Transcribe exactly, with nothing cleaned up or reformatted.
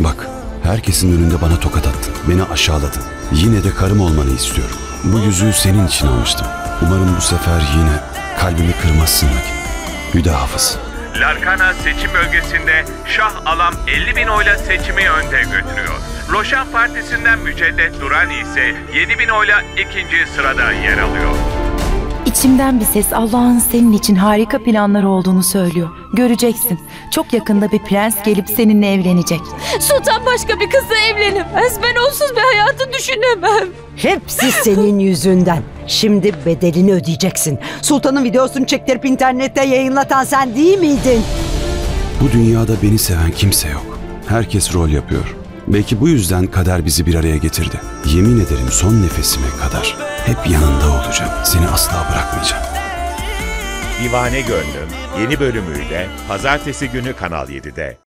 Bak, herkesin önünde bana tokat attın. Beni aşağıladın. Yine de karım olmanı istiyorum. Bu yüzüğü senin için almıştım. Umarım bu sefer yine kalbimi kırmazsın Nagi. Hüda Hafız. Larkana seçim bölgesinde Şah Alam elli bin oyla seçimi önde götürüyor. Roşan Partisi'nden Müceddet Durani ise yedi bin oyla ikinci sırada yer alıyor. İçimden bir ses Allah'ın senin için harika planları olduğunu söylüyor. Göreceksin. Çok yakında bir prens gelip seninle evlenecek. Sultan başka bir kızla evlenemez. Ben onsuz bir hayatı düşünemem. Hepsi senin yüzünden. Şimdi bedelini ödeyeceksin. Sultanın videosunu çektirip internette yayınlatan sen değil miydin? Bu dünyada beni seven kimse yok. Herkes rol yapıyor. Belki bu yüzden kader bizi bir araya getirdi. Yemin ederim son nefesime kadar hep yanında olacağım. Seni asla bırakmayacağım. Divane Gönlüm yeni bölümüyle Pazartesi günü Kanal yedide.